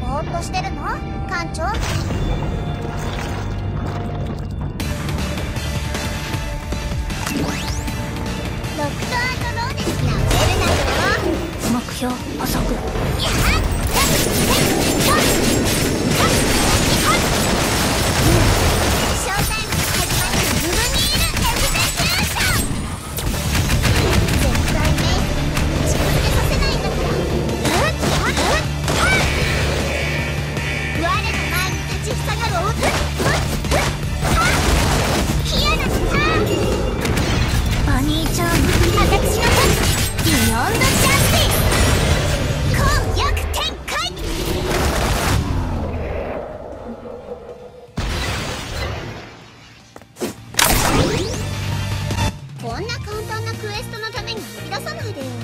ぼーっとしてるの艦長。ロックとローですな。出るなよ。目標遅く。やっショータイム始まる。部分にいるエグゼキューション。絶対ね近づけさせないんだから。我の前に立ちふさがるヒアナスターバニーちゃん、アタックしなさい。ビヨンドジャスティス攻略展開。こんな簡単なクエストのために吐き出さないでよ。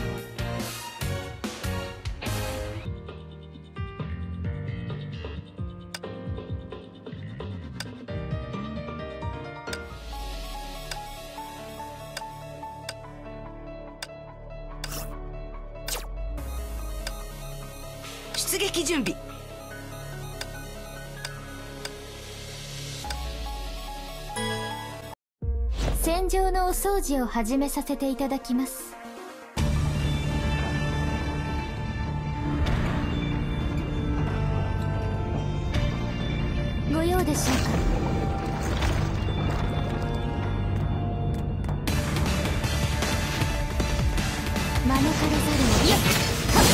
出撃準備。 戦場のお掃除を始めさせていただきます。ご用でしょうか。招かれざるを。よっ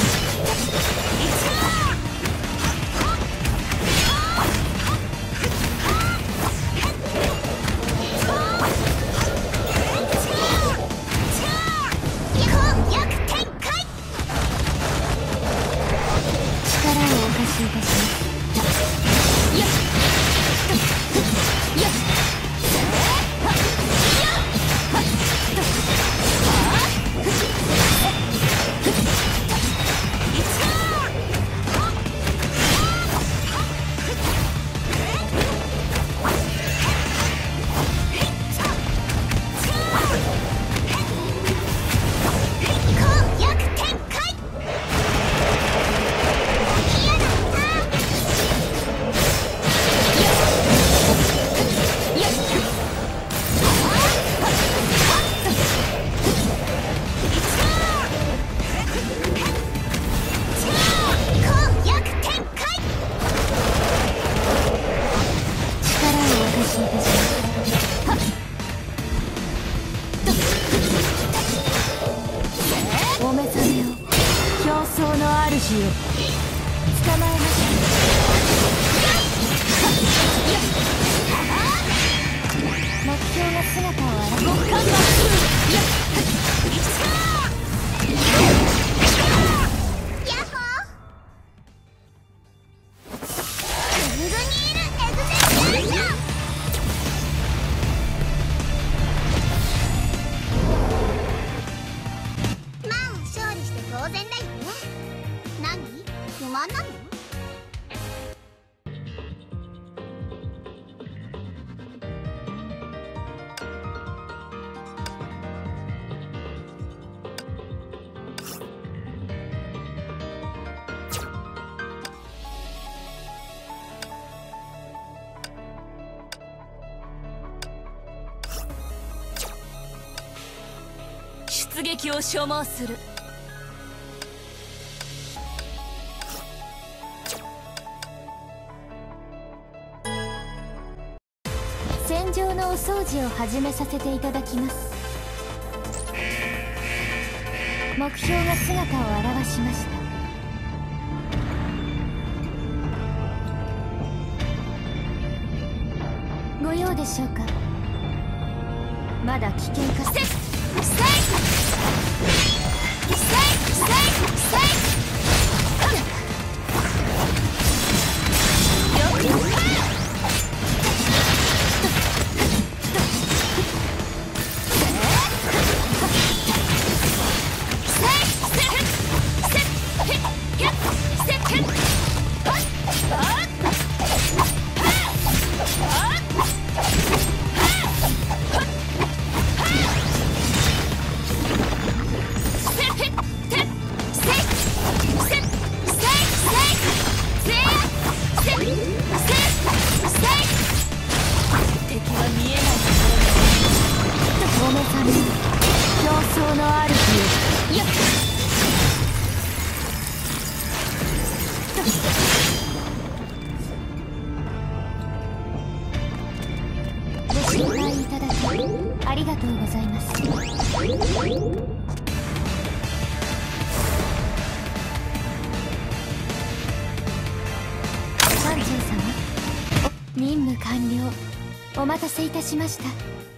出撃を所望する。 戦場のお掃除を始めさせていただきます。目標が姿を現しました。ご用でしょうか。まだ危険か。 せりがとうございます。艦長様、任務完了。お待たせいたしました。